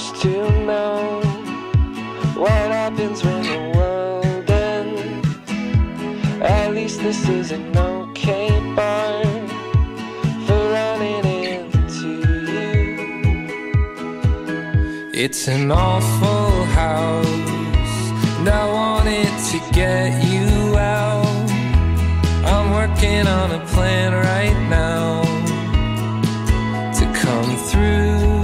much to know what happens when the world ends. At least this is an okay bar for running into you. It's an awful house, and I wanted to get you out. I'm working on a plan right now to come through.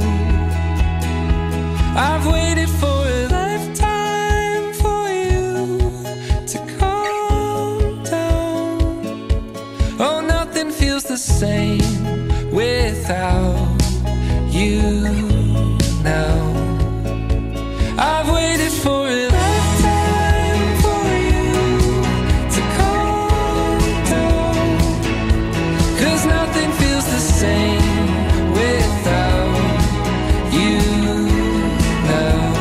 I've waited for a lifetime for you to calm down. Oh, nothing feels the same without you now. I've waited for a lifetime for you to calm down, 'cause nothing feels the same without you now.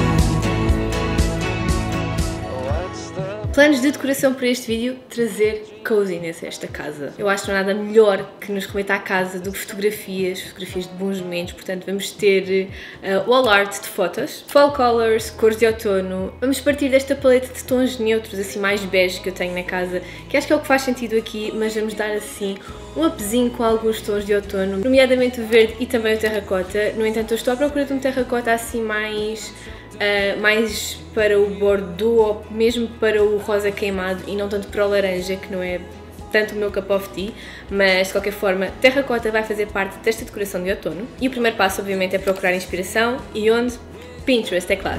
Planos de decoração para este vídeo: trazer coziness a esta casa. Eu acho que não há nada melhor que nos remeta à casa do que fotografias de bons momentos. Portanto, vamos ter wall art de fotos, fall colors, cores de outono. Vamos partir desta paleta de tons neutros, assim mais bege, que eu tenho na casa, que acho que é o que faz sentido aqui, mas vamos dar assim um upzinho com alguns tons de outono, nomeadamente o verde e também o terracota. No entanto, eu estou à procura de um terracota assim mais para o bordeaux ou mesmo para o rosa queimado e não tanto para o laranja, que não é tanto o meu cup of tea, mas de qualquer forma terracota vai fazer parte desta decoração de outono. E o primeiro passo obviamente é procurar inspiração, e onde? Pinterest, é claro.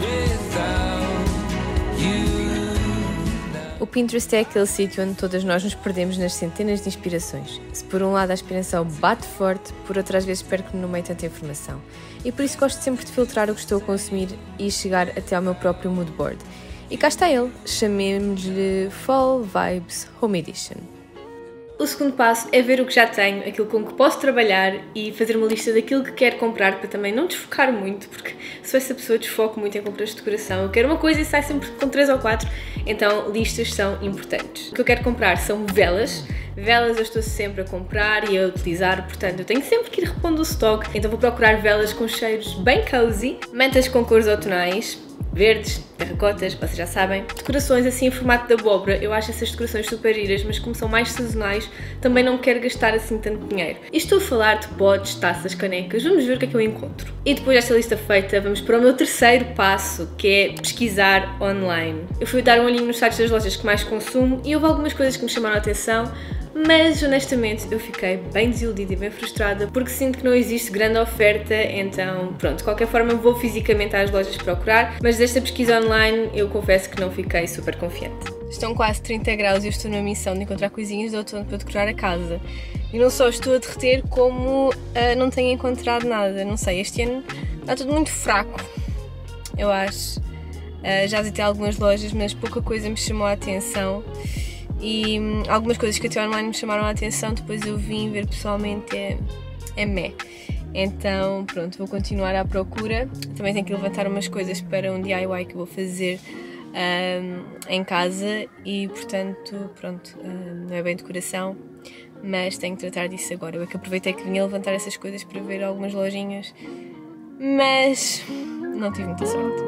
O Pinterest é aquele sítio onde todas nós nos perdemos nas centenas de inspirações. Se por um lado a inspiração bate forte, por outras vezes perco-me no meio de tanta informação. E por isso gosto sempre de filtrar o que estou a consumir e chegar até ao meu próprio mood board. E cá está ele, chamemos-lhe Fall Vibes Home Edition. O segundo passo é ver o que já tenho, aquilo com que posso trabalhar e fazer uma lista daquilo que quero comprar, para também não desfocar muito, porque sou essa pessoa que desfoco muito em compras de decoração. Eu quero uma coisa e sai sempre com 3 ou 4, então listas são importantes. O que eu quero comprar são velas. Velas eu estou sempre a comprar e a utilizar, portanto eu tenho sempre que ir repondo o stock, então vou procurar velas com cheiros bem cozy, mantas com cores outonais, verdes, terracotas, vocês já sabem. Decorações assim em formato de abóbora, eu acho essas decorações super giras, mas como são mais sazonais, também não quero gastar assim tanto dinheiro. E estou a falar de potes, taças, canecas, vamos ver o que é que eu encontro. E depois desta lista feita, vamos para o meu terceiro passo, que é pesquisar online. Eu fui dar um olhinho nos sites das lojas que mais consumo e houve algumas coisas que me chamaram a atenção, mas honestamente eu fiquei bem desiludida e bem frustrada porque sinto que não existe grande oferta, então pronto, de qualquer forma vou fisicamente às lojas procurar, mas desta pesquisa online eu confesso que não fiquei super confiante. Estão quase 30 graus e eu estou numa missão de encontrar coisinhas de outono para decorar a casa. E não só estou a derreter, como não tenho encontrado nada, não sei, este ano está tudo muito fraco, eu acho. Já visitei algumas lojas, mas pouca coisa me chamou a atenção. E algumas coisas que até online me chamaram a atenção, depois eu vim ver pessoalmente, é meh. Então pronto, vou continuar à procura. Também tenho que levantar umas coisas para um DIY que vou fazer em casa e portanto pronto, não é bem decoração, mas tenho que tratar disso agora. Eu é que aproveitei que vinha levantar essas coisas para ver algumas lojinhas, mas não tive muita sorte.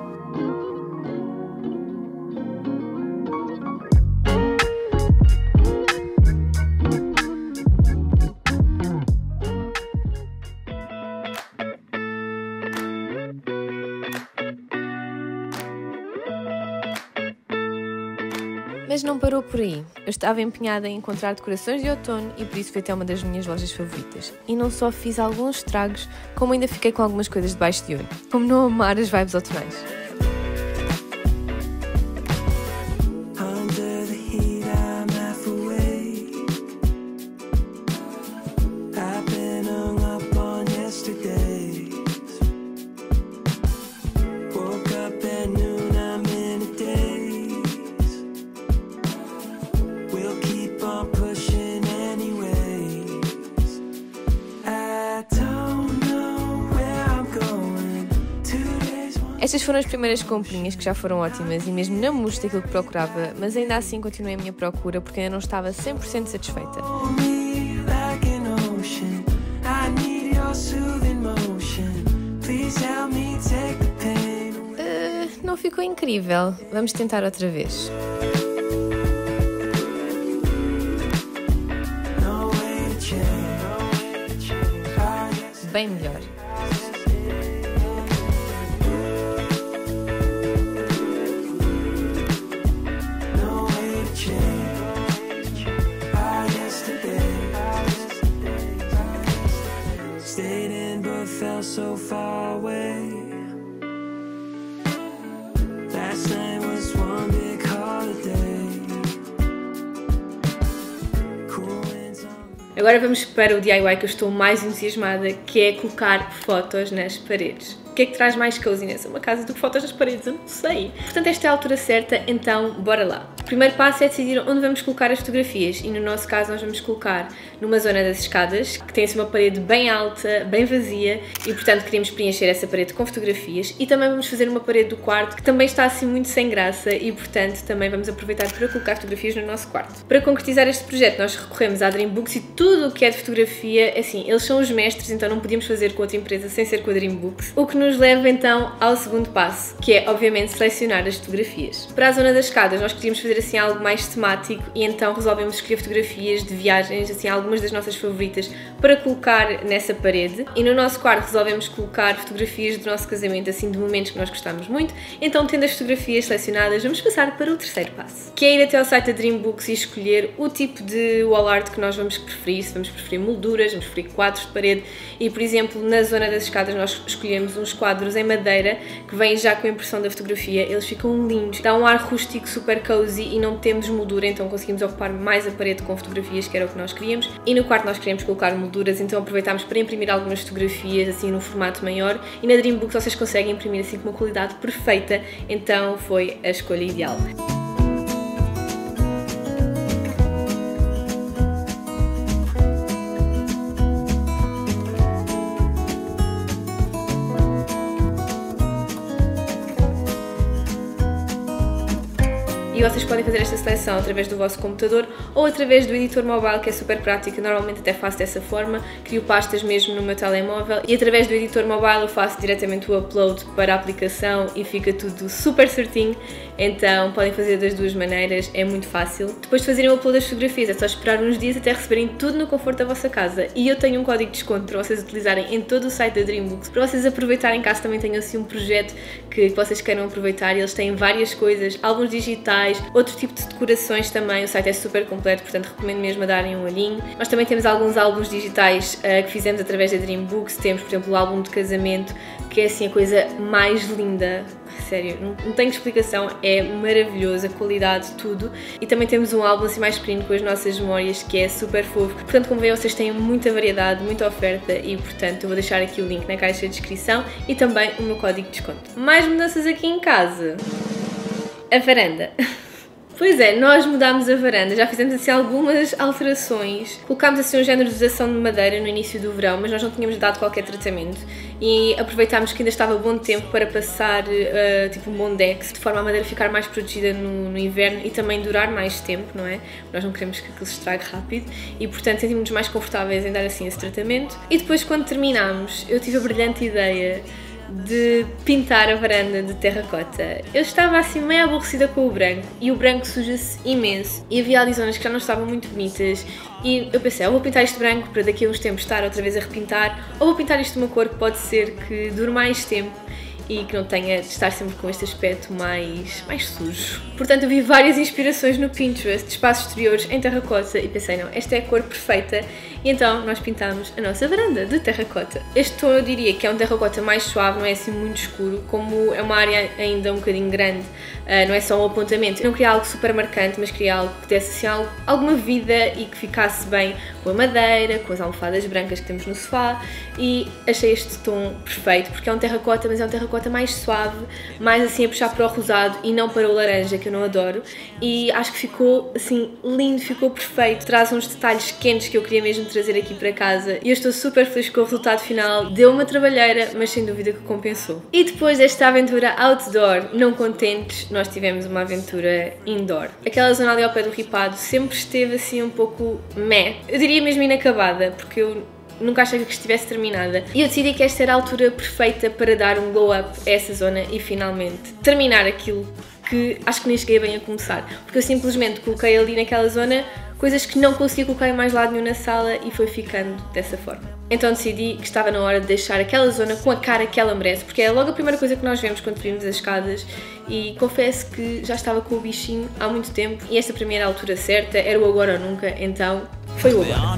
Mas não parou por aí. Eu estava empenhada em encontrar decorações de outono e por isso foi até uma das minhas lojas favoritas. E não só fiz alguns estragos, como ainda fiquei com algumas coisas debaixo de olho. Como não amar as vibes outonais. Estas foram as primeiras comprinhas, que já foram ótimas e mesmo não mostro aquilo que procurava, mas ainda assim continuei a minha procura porque ainda não estava 100% satisfeita. Please help me Não ficou incrível. Vamos tentar outra vez. Bem melhor. So far away. Last night was one big holiday. Agora vamos para o DIY que eu estou mais entusiasmada, que é colocar fotos nas paredes. O que é que traz mais coziness a uma casa do que fotos nas paredes? Eu não sei. Portanto, esta é a altura certa, então bora lá. O primeiro passo é decidir onde vamos colocar as fotografias e no nosso caso nós vamos colocar numa zona das escadas, que tem assim uma parede bem alta, bem vazia e portanto queremos preencher essa parede com fotografias, e também vamos fazer uma parede do quarto que também está assim muito sem graça e portanto também vamos aproveitar para colocar fotografias no nosso quarto. Para concretizar este projeto nós recorremos à Dreambooks e tudo o que é de fotografia, assim, eles são os mestres, então não podíamos fazer com outra empresa sem ser com a Dreambooks, o que nos leva então ao segundo passo, que é obviamente selecionar as fotografias. Para a zona das escadas nós queríamos fazer assim algo mais temático e então resolvemos escolher fotografias de viagens, assim algumas das nossas favoritas, para colocar nessa parede, e no nosso quarto resolvemos colocar fotografias do nosso casamento, assim de momentos que nós gostamos muito. Então, tendo as fotografias selecionadas, vamos passar para o terceiro passo, que é ir até ao site da Dreambooks e escolher o tipo de wall art que nós vamos preferir, se vamos preferir molduras, vamos preferir quadros de parede, e por exemplo na zona das escadas nós escolhemos uns quadros em madeira que vêm já com a impressão da fotografia, eles ficam lindos, dá um ar rústico super cozy e não temos moldura, então conseguimos ocupar mais a parede com fotografias, que era o que nós queríamos. E no quarto nós queríamos colocar molduras, então aproveitámos para imprimir algumas fotografias assim no formato maior, e na Dreambooks vocês conseguem imprimir assim com uma qualidade perfeita, então foi a escolha ideal. E vocês podem fazer esta seleção através do vosso computador ou através do editor mobile, que é super prático, normalmente até faço dessa forma, crio pastas mesmo no meu telemóvel, e através do editor mobile eu faço diretamente o upload para a aplicação e fica tudo super certinho, então podem fazer das duas maneiras, é muito fácil. Depois de fazerem o upload das fotografias é só esperar uns dias até receberem tudo no conforto da vossa casa, e eu tenho um código de desconto para vocês utilizarem em todo o site da Dreambooks, para vocês aproveitarem, caso também tenham assim um projeto que vocês queiram aproveitar. Eles têm várias coisas, álbuns digitais, outro tipo de decorações também, o site é super completo, portanto recomendo mesmo a darem um olhinho. Nós também temos alguns álbuns digitais que fizemos através da Dreambooks, temos por exemplo o álbum de casamento, que é assim a coisa mais linda, sério, não tenho explicação, é maravilhoso, a qualidade, tudo. E também temos um álbum assim mais pequenino com as nossas memórias, que é super fofo. Portanto, como veem, vocês têm muita variedade, muita oferta, e portanto eu vou deixar aqui o link na caixa de descrição e também o meu código de desconto. Mais mudanças aqui em casa. A varanda. Pois é, nós mudámos a varanda, já fizemos assim algumas alterações, colocámos assim um género de isolação de madeira no início do verão, mas nós não tínhamos dado qualquer tratamento e aproveitámos que ainda estava bom tempo para passar tipo um Bondex, de forma a madeira ficar mais protegida no inverno e também durar mais tempo, não é? Nós não queremos que aquilo se estrague rápido e portanto sentimos-nos mais confortáveis em dar assim esse tratamento. E depois, quando terminámos, eu tive a brilhante ideia de pintar a varanda de terracota. Eu estava assim meio aborrecida com o branco e o branco suja-se imenso e havia ali zonas que já não estavam muito bonitas e eu pensei, ou vou pintar isto branco para daqui a uns tempos estar outra vez a repintar, ou vou pintar isto de uma cor que pode ser que dure mais tempo e que não tenha de estar sempre com este aspecto mais sujo. Portanto, eu vi várias inspirações no Pinterest de espaços exteriores em terracota e pensei, não, esta é a cor perfeita, e então nós pintámos a nossa varanda de terracota. Este tom eu diria que é um terracota mais suave, não é assim muito escuro, como é uma área ainda um bocadinho grande, não é só um apontamento. Eu não queria algo super marcante, mas queria algo que desse assim alguma vida e que ficasse bem com a madeira, com as almofadas brancas que temos no sofá, e achei este tom perfeito, porque é um terracota, mas é um terracota mais suave, mais assim a puxar para o rosado e não para o laranja, que eu não adoro, e acho que ficou assim lindo, ficou perfeito, traz uns detalhes quentes que eu queria mesmo trazer aqui para casa e eu estou super feliz com o resultado final. Deu uma trabalheira, mas sem dúvida que compensou. E depois desta aventura outdoor, não contentes, nós tivemos uma aventura indoor. Aquela zona ali ao pé do Ripado sempre esteve assim um pouco meh, eu diria mesmo inacabada, porque eu nunca achei que estivesse terminada. E eu decidi que esta era a altura perfeita para dar um glow up a essa zona e finalmente terminar aquilo que acho que nem cheguei bem a começar. Porque eu simplesmente coloquei ali naquela zona coisas que não conseguia colocar em mais lado nenhum na sala e foi ficando dessa forma. Então decidi que estava na hora de deixar aquela zona com a cara que ela merece, porque é logo a primeira coisa que nós vemos quando subimos as escadas e confesso que já estava com o bichinho há muito tempo e esta para mim era a altura certa, era o agora ou nunca, então foi o agora.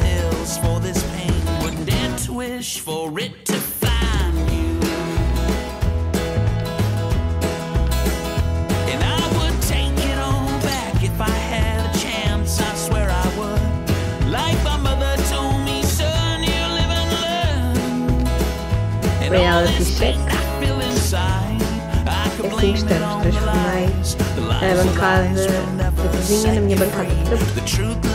Reality check. Assim que estamos, transformei a bancada da cozinha na minha bancada de trabalho.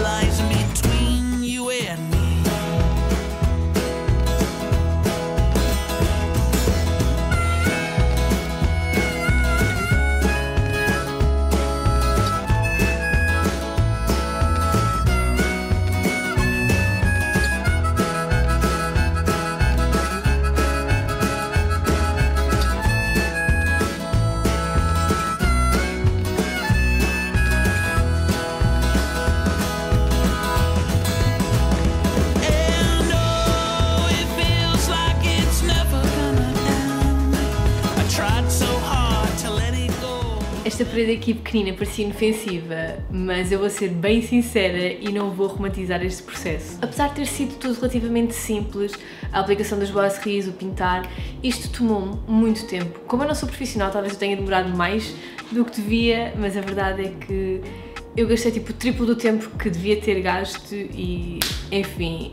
Esta parede aqui pequenina parecia inofensiva, mas eu vou ser bem sincera e não vou romantizar este processo. Apesar de ter sido tudo relativamente simples, a aplicação das boiseries, o pintar, isto tomou-me muito tempo. Como eu não sou profissional, talvez eu tenha demorado mais do que devia, mas a verdade é que eu gastei tipo o triplo do tempo que devia ter gasto e, enfim,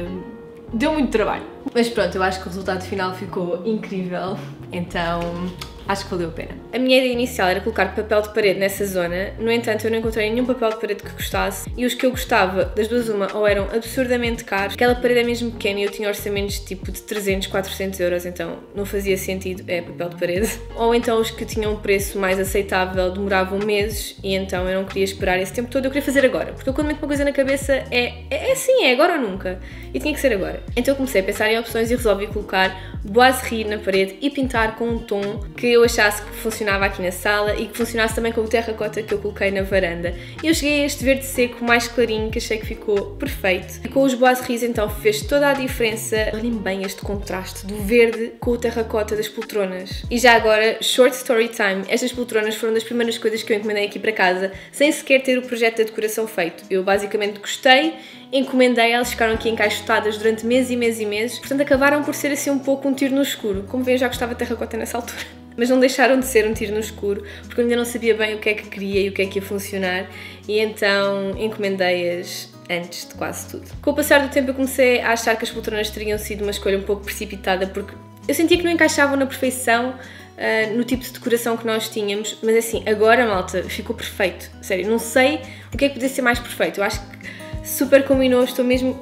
deu muito trabalho. Mas pronto, eu acho que o resultado final ficou incrível, então acho que valeu a pena. A minha ideia inicial era colocar papel de parede nessa zona, no entanto eu não encontrei nenhum papel de parede que gostasse e os que eu gostava, das duas uma, ou eram absurdamente caros, aquela parede é mesmo pequena e eu tinha orçamentos tipo de 300, 400 euros, então não fazia sentido, é papel de parede. Ou então os que tinham um preço mais aceitável demoravam meses e então eu não queria esperar esse tempo todo, eu queria fazer agora, porque eu quando meto uma coisa na cabeça é assim, é agora ou nunca, e tinha que ser agora. Então eu comecei a pensar em opções e resolvi colocar boiserie na parede e pintar com um tom que eu achasse que funcionava aqui na sala e que funcionasse também com o terracota que eu coloquei na varanda. E eu cheguei a este verde seco mais clarinho que achei que ficou perfeito. E com os boiseries então fez toda a diferença. Olhem bem este contraste do verde com o terracota das poltronas. E já agora, short story time, estas poltronas foram das primeiras coisas que eu encomendei aqui para casa, sem sequer ter o projeto da decoração feito. Eu basicamente gostei, encomendei, elas ficaram aqui encaixotadas durante meses e meses e meses, portanto acabaram por ser assim um pouco um tiro no escuro. Como veem, eu já gostava de terracota nessa altura. Mas não deixaram de ser um tiro no escuro, porque eu ainda não sabia bem o que é que queria e o que é que ia funcionar, e então encomendei-as antes de quase tudo. Com o passar do tempo eu comecei a achar que as poltronas teriam sido uma escolha um pouco precipitada, porque eu sentia que não encaixavam na perfeição no tipo de decoração que nós tínhamos, mas assim, agora, malta, ficou perfeito. Sério, não sei o que é que podia ser mais perfeito. Eu acho que super combinou, estou mesmo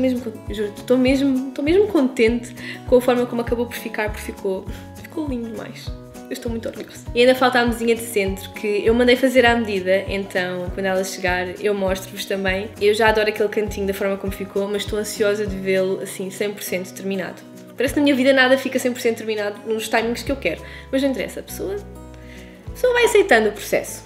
contente com a forma como acabou por ficar, porque ficou lindo demais. Eu estou muito orgulhosa. E ainda falta a mesinha de centro, que eu mandei fazer à medida, então quando ela chegar eu mostro-vos também. Eu já adoro aquele cantinho da forma como ficou, mas estou ansiosa de vê-lo assim 100% terminado. Parece que na minha vida nada fica 100% terminado nos timings que eu quero, mas não interessa, a pessoa vai aceitando o processo.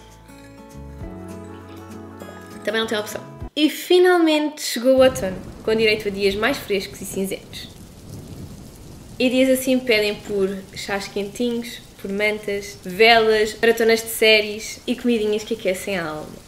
Também não tem opção. E finalmente chegou o outono, com direito a dias mais frescos e cinzentos. E dias assim pedem por chás quentinhos, por mantas, velas, maratonas de séries e comidinhas que aquecem a alma.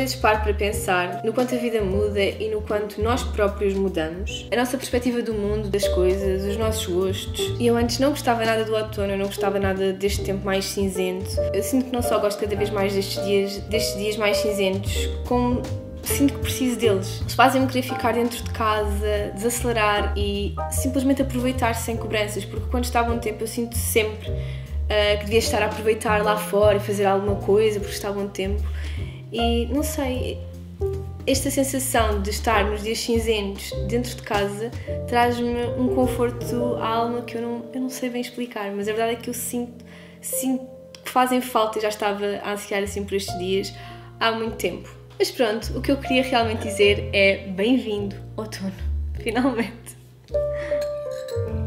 vezes paro para pensar no quanto a vida muda e no quanto nós próprios mudamos, a nossa perspectiva do mundo, das coisas, os nossos gostos. E eu antes não gostava nada do outono, eu não gostava nada deste tempo mais cinzento. Eu sinto que não só gosto cada vez mais destes dias mais cinzentos, como sinto que preciso deles. Eles fazem-me querer ficar dentro de casa, desacelerar e simplesmente aproveitar sem cobranças, porque quando está bom tempo eu sinto sempre que devia estar a aproveitar lá fora e fazer alguma coisa porque está bom tempo. E não sei, esta sensação de estar nos dias cinzentos dentro de casa traz-me um conforto à alma que eu não sei bem explicar, mas a verdade é que eu sinto que fazem falta e já estava a ansiar assim por estes dias há muito tempo. Mas pronto, o que eu queria realmente dizer é bem-vindo, outono, finalmente.